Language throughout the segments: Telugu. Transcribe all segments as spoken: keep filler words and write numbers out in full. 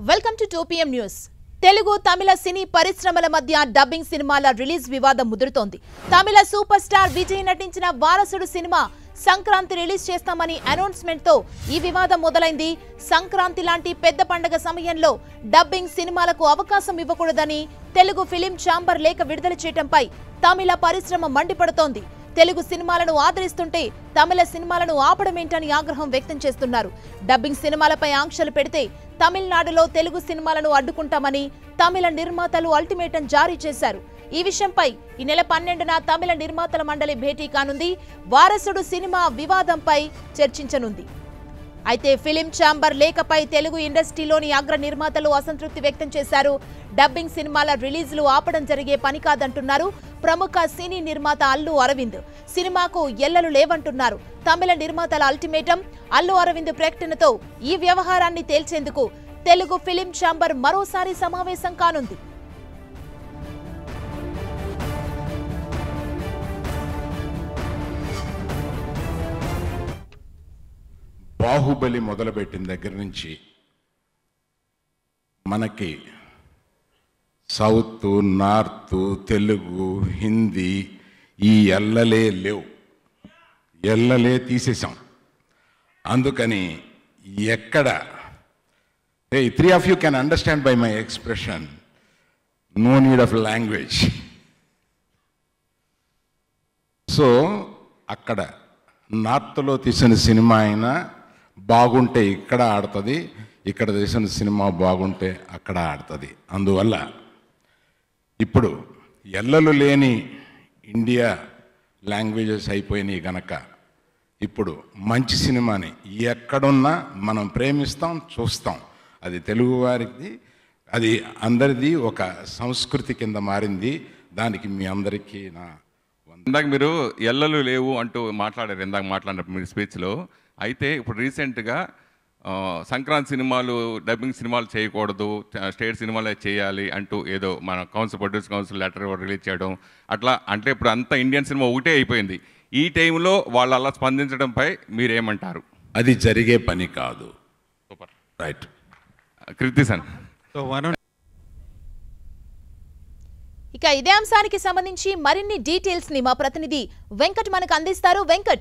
Welcome to two PM news. Telugu Tamil సినీ పరిశ్రమల మధ్య డబ్బింగ్ సినిమాల రిలీజ్ వివాదం ముదురుతోంది. తమిళ సూపర్ స్టార్ విజయ్ నటించిన వారసుడు సినిమా సంక్రాంతి రిలీజ్ చేస్తామని అనౌన్స్మెంట్ తో ఈ వివాదం మొదలైంది. సంక్రాంతి లాంటి పెద్ద పండుగ సమయంలో డబ్బింగ్ సినిమాలకు అవకాశం ఇవ్వకూడదని తెలుగు ఫిలిం ఛాంబర్ లేఖ విడుదల చేయడంపై తమిళ పరిశ్రమ మండిపడుతోంది. తెలుగు సినిమాలను ఆదరిస్తుంటే తమిళ సినిమాలను ఆపడమేంటని ఆగ్రహం వ్యక్తం చేస్తున్నారు. డబ్బింగ్ సినిమాలపై ఆంక్షలు పెడితే తమిళనాడులో తెలుగు సినిమాలను అడ్డుకుంటామని తమిళ నిర్మాతలు అల్టిమేటం జారీ చేశారు. ఈ విషయంపై ఈ నెల పన్నెండున తమిళ నిర్మాతల మండలి భేటీ కానుంది. వారసుడు సినిమా వివాదంపై చర్చించనుంది. అయితే ఫిలిం ఛాంబర్ లేఖపై తెలుగు ఇండస్ట్రీలోని అగ్ర నిర్మాతలు అసంతృప్తి వ్యక్తం చేశారు. డబ్బింగ్ సినిమాల రిలీజ్లు ఆపడం జరిగే పని కాదంటున్నారు. ప్రముఖ సినీ నిర్మాత అల్లు అరవింద్ సినిమాకు ఎల్లలు లేవంటున్నారు. తమిళ నిర్మాతల అల్టిమేటం, అల్లు అరవింద్ ప్రకటనతో ఈ వ్యవహారాన్ని తేల్చేందుకు తెలుగు ఫిలిం ఛాంబర్ మరోసారి సమావేశం కానుంది. బాహుబలి మొదలుపెట్టిన దగ్గర నుంచి మనకి సౌత్, నార్త్, తెలుగు, హిందీ ఈ ఎల్లలే లేవు, ఎల్లలే తీసేసాం. అందుకని ఎక్కడ a three of you can understand by my expression, no need of language. So అక్కడ నార్త్లో తీసిన సినిమా అయినా బాగుంటే ఇక్కడ ఆడుతుంది, ఇక్కడ తీసిన సినిమా బాగుంటే అక్కడ ఆడుతుంది. అందువల్ల ఇప్పుడు ఎల్లలు లేని ఇండియా లాంగ్వేజెస్ అయిపోయినాయి గనక ఇప్పుడు మంచి సినిమాని ఎక్కడున్నా మనం ప్రేమిస్తాం, చూస్తాం. అది తెలుగు వారికి, అది అందరిది ఒక సంస్కృతి కింద మారింది. దానికి మీ అందరికీ నా ఇందాక మీరు ఎల్లలు లేవు అంటూ మాట్లాడారు, ఇందాక మాట్లాడినప్పుడు మీరు స్పీచ్లో. అయితే ఇప్పుడు రీసెంట్గా సంక్రాంతి సినిమాలు డబ్బింగ్ సినిమాలు చేయకూడదు, స్టేట్ సినిమాలే చేయాలి అంటూ ఏదో మన council produce council letter release చేయడం అట్లా. అంటే ఇప్పుడు అంతా ఇండియన్ సినిమా ఒకటే అయిపోయింది. ఈ టైంలో వాళ్ళు అలా స్పందించడంపై మీరేమంటారు? అది జరిగే పని కాదు. Super, right. కృతిసన్. ఇక ఇదే అంశానికి సంబంధించి మరిన్ని డీటెయిల్స్ ని మా ప్రతినిధి వెంకట్ మనకు అందిస్తారు. వెంకట్,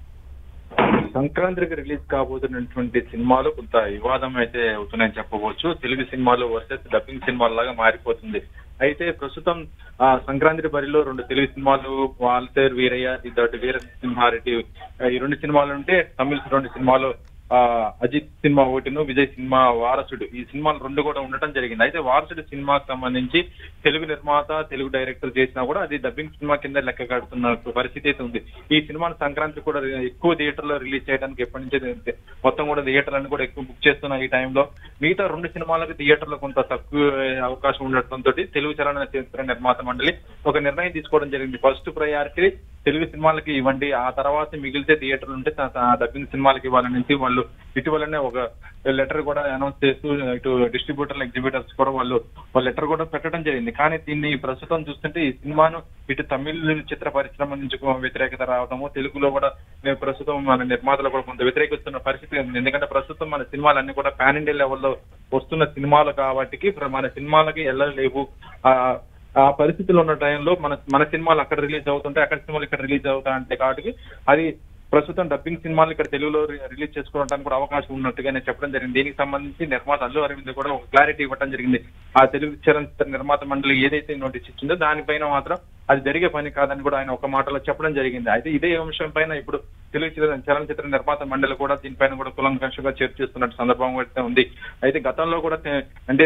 సంక్రాంతికి రిలీజ్ కాబోతున్నటువంటి సినిమాలు కొంత వివాదం అయితే అవుతున్నాయని చెప్పవచ్చు. తెలుగు సినిమాలు వర్సెస్ డబ్బింగ్ సినిమాల లాగా మారిపోతుంది. అయితే ప్రస్తుతం ఆ సంక్రాంతి బరిలో రెండు తెలుగు సినిమాలు, వాల్తేర్ వీరయ్య, ఇద్దరు వీర సింహారెడ్డి, ఈ రెండు సినిమాలు ఉంటే తమిళ రెండు సినిమాలు, ఆ అజిత్ సినిమా ఒకటిను, విజయ్ సినిమా వారసుడు, ఈ సినిమాలు రెండు కూడా ఉండటం జరిగింది. అయితే వారసుడు సినిమాకి సంబంధించి తెలుగు నిర్మాత, తెలుగు డైరెక్టర్ చేసినా కూడా అది డబ్బింగ్ సినిమా కింద లెక్క కడుతున్న పరిస్థితి అయితే ఉంది. ఈ సినిమాను సంక్రాంతి కూడా ఎక్కువ థియేటర్లో రిలీజ్ చేయడానికి ఎప్పటి నుంచే మొత్తం కూడా థియేటర్లను కూడా ఎక్కువ బుక్ చేస్తున్న ఈ టైంలో మిగతా రెండు సినిమాలకు థియేటర్లో కొంత తక్కువ అవకాశం ఉండటంతో తెలుగు చలనచిత్ర నిర్మాత మండలి ఒక నిర్ణయం తీసుకోవడం జరిగింది. ఫస్ట్ ప్రయారిటీ తెలుగు సినిమాలకి ఇవ్వండి, ఆ తర్వాత మిగిలితే థియేటర్లు ఉంటే డబ్బింగ్ సినిమాలకి ఇవ్వాలనేసి వాళ్ళు ఇటీవలనే ఒక లెటర్ కూడా అనౌన్స్ చేస్తూ ఇటు డిస్ట్రిబ్యూటర్లు, ఎగ్జిబిటర్స్ కూడా వాళ్ళు వాళ్ళ లెటర్ కూడా పెట్టడం జరిగింది. కానీ దీన్ని ప్రస్తుతం చూస్తుంటే ఈ సినిమాను ఇటు తమిళ చిత్ర పరిశ్రమ నుంచి వ్యతిరేకత రావడము, తెలుగులో కూడా ప్రస్తుతం మన నిర్మాతలు కూడా కొంత వ్యతిరేకిస్తున్న పరిస్థితి ఉంది. ఎందుకంటే ప్రస్తుతం మన సినిమాలన్నీ కూడా పాన్ ఇండియా లెవెల్లో వస్తున్న సినిమాలు కాబట్టి మన సినిమాలకి వెళ్ళలేవు. ఆ ఆ పరిస్థితుల్లో ఉన్న టైంలో మన మన సినిమాలు అక్కడ రిలీజ్ అవుతుంటే అక్కడ సినిమాలు ఇక్కడ రిలీజ్ అవుతాయంటే కాబట్టి అది ప్రస్తుతం డబ్బింగ్ సినిమాలు ఇక్కడ తెలుగులో రిలీజ్ చేసుకోవడానికి కూడా అవకాశం ఉన్నట్టుగా నేను చెప్పడం జరిగింది. దీనికి సంబంధించి నిర్మాత అల్లు అరవింద్ కూడా ఒక క్లారిటీ ఇవ్వడం జరిగింది. ఆ తెలుగు చలనచిత్ర నిర్మాత మండలి ఏదైతే నోటీస్ ఇచ్చిందో దానిపైన మాత్రం అది జరిగే పని కాదని కూడా ఆయన ఒక మాటలో చెప్పడం జరిగింది. అయితే ఇదే అంశం పైన ఇప్పుడు తెలుగు చలనచిత్ర నిర్మాత మండలి కూడా దీనిపైన కూడా కులంకషంగా చర్చిస్తున్నట్టు సందర్భం అయితే ఉంది. అయితే గతంలో కూడా అంటే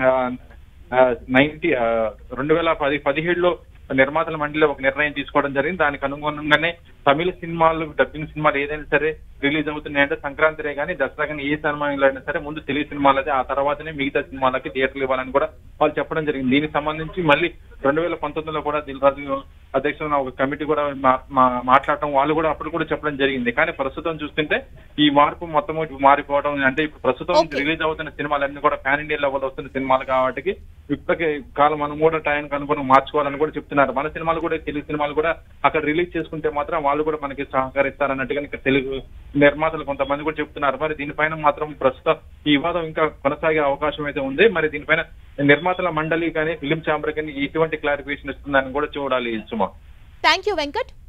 నైన్టీ రెండు వేల పది పదిహేడులో నిర్మాతల మండలిలో ఒక నిర్ణయం తీసుకోవడం జరిగింది. దానికి అనుగుణంగానే తమిళ సినిమాలు, డబ్బింగ్ సినిమాలు ఏదైనా సరే రిలీజ్ అవుతున్నాయంటే సంక్రాంతిరే కానీ దసరా కానీ ఏ సినిమాలో అయినా సరే ముందు తెలుగు సినిమాలదే, ఆ తర్వాతనే మిగతా సినిమాలకి థియేటర్లు ఇవ్వాలని కూడా వాళ్ళు చెప్పడం జరిగింది. దీనికి సంబంధించి మళ్ళీ రెండు వేల పంతొమ్మిదిలో కూడా దిల్ రాజు అధ్యక్షున ఒక కమిటీ కూడా మాట్లాడటం వాళ్ళు కూడా అప్పుడు కూడా చెప్పడం జరిగింది. కానీ ప్రస్తుతం చూస్తుంటే ఈ మార్పు మొత్తం మారిపోవడం అంటే ఇప్పుడు ప్రస్తుతం రిలీజ్ అవుతున్న సినిమాలన్నీ కూడా పాన్ ఇండియా లెవెల్ వస్తున్న సినిమాలు కాబట్టి ఇప్పటికే కాలం మనం కూడా టైంకి అనుగుణంగా మార్చుకోవాలని కూడా చెప్తున్నారు. మన సినిమాలు కూడా తెలుగు సినిమాలు కూడా అక్కడ రిలీజ్ చేసుకుంటే మాత్రం వాళ్ళు కూడా మనకి సహకరిస్తారన్నట్టుగా ఇక్కడ తెలుగు నిర్మాతలు కొంతమంది కూడా చెప్తున్నారు. మరి దీనిపైన మాత్రం ప్రస్తుతం ఈ వివాదం ఇంకా కొనసాగే అవకాశం అయితే ఉంది. మరి దీనిపైన నిర్మాతల మండలి కానీ ఫిలిం ఛాంబర్ కానీ ఎటువంటి క్లారిఫికేషన్ ఇస్తుందని కూడా చూడాలి సుమా. Thank you Venkat.